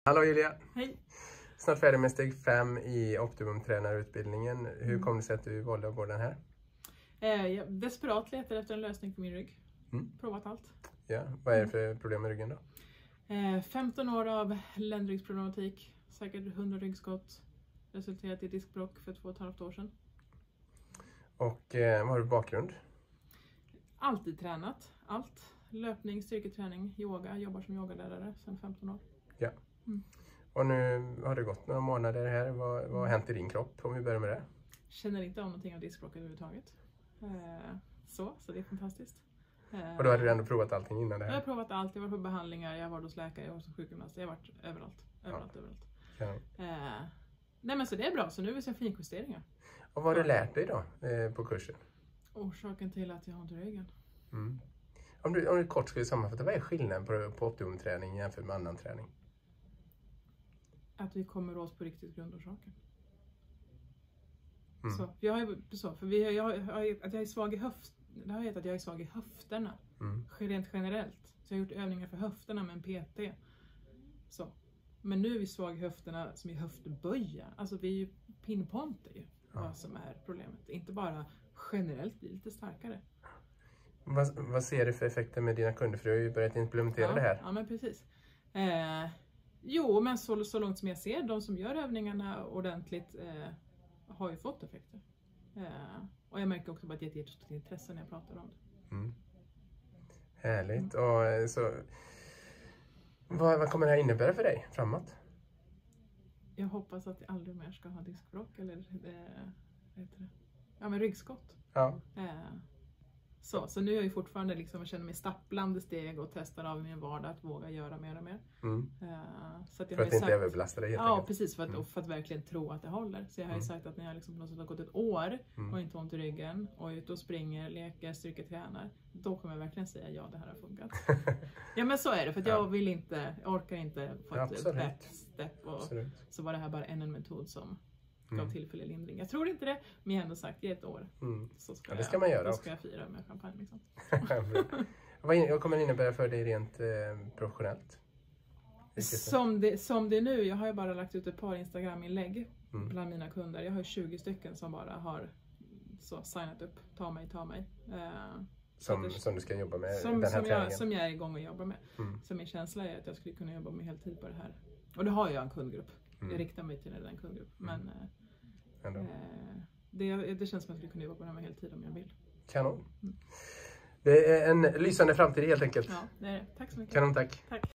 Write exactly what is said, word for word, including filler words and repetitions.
Hallå Julia! Hej! Snart färdig med steg fem i optimumtränarutbildningen. Hur mm. kom det sig att du valde att gå den här? Eh, jag desperat letar efter en lösning på min rygg. Mm. Provat allt. Ja, vad är det för problem med ryggen då? Eh, femton år av ländryggsproblematik. Säkert hundra ryggskott. Resulterat i diskbråck för två och ett halvt år sedan. Och eh, vad har du för bakgrund? Alltid tränat. Allt. Löpning, styrketräning, yoga. Jobbar som yogalärare sedan femton år. Ja. Mm. Och nu har det gått några månader här. Vad, vad har hänt i din kropp om vi börjar med det? Känner inte av någonting av diskbråck överhuvudtaget. Eh, så, så det är fantastiskt. Eh, och då hade du ändå provat allting innan det här? Jag har provat allt. Jag har varit på behandlingar, jag har varit hos läkare, jag har varit som sjukgymnast. Jag har varit överallt. Överallt, ja. överallt. Ja. Eh, nej men så det är bra. Så nu vill jag se finjusteringar. Och vad har du lärt dig då eh, på kursen? Orsaken till att jag har ont i ryggen. Mm. Om, du, om du kort skulle sammanfatta, vad är skillnaden på, på optimumträning jämfört med annan träning? Att vi kommer åt på riktigt grundorsaken. Mm. Så, jag har ju, så, för vi, jag, jag, att jag är svag i höft, det har jag att jag är svag i höfterna. Mm. Rent generellt. Så jag har gjort övningar för höfterna med en P T. Så. Men nu är vi svag i höfterna som i höftböja. Alltså vi är ju pinpointer ju. Ja. Vad som är problemet. Inte bara generellt bli lite starkare. Vad, vad ser du för effekter med dina kunder? För du har ju börjat implementera ja, det här. Ja men precis. Eh, jo men så, så långt som jag ser. De som gör övningarna ordentligt eh, har ju fått effekter. Eh, och jag märker också bara att det är ett jättestort intresse när jag pratar om det. Mm. Härligt. Mm. Och så, vad, vad kommer det här innebära för dig framåt? Jag hoppas att jag aldrig mer ska ha diskbråck eller eh, vad heter det? Ja men ryggskott. Ja. Eh, Så, så nu är jag ju fortfarande liksom, jag känner mig stapplande steg och testar av min vardag att våga göra mer och mer. Mm. Uh, så att jag för att inte sagt, överbelasta dig helt Ja, enkelt. precis. För att, mm. för att verkligen tro att det håller. Så jag har mm. ju sagt att när jag liksom på något sätt har gått ett år mm. och inte ont i ryggen och ut och springer, leker, styrketränar, då kommer jag verkligen säga ja, det här har funkat. Ja, men så är det. För att jag vill inte, jag orkar inte få ett rätt step. Och så var det här bara en, en metod som gav mm. tillfällig lindring. Jag tror inte det, men jag har ändå sagt ge ett år. Mm. Så ska ja, det ska jag, man göra då också. ska jag fira med champagne liksom. Vad kommer det innebära för dig rent eh, professionellt? Som det, som det är nu, jag har ju bara lagt ut ett par Instagram-inlägg mm. bland mina kunder. Jag har tjugo stycken som bara har så signat upp, ta mig, ta mig. Uh, som, det, som du ska jobba med som, den här som träningen? Jag, som jag är igång och jobbar med. Mm. Så min känsla är att jag skulle kunna jobba med heltid på det här. Och det har jag en kundgrupp. Mm. Jag riktar mig till den kundgrupp. Mm. Men uh, uh, det, det känns som att jag skulle kunna jobba på det här med heltid om jag vill. Kanon. Mm. Det är en lysande framtid helt enkelt. Ja, det är det. Tack så mycket. Kanon, tack. Tack.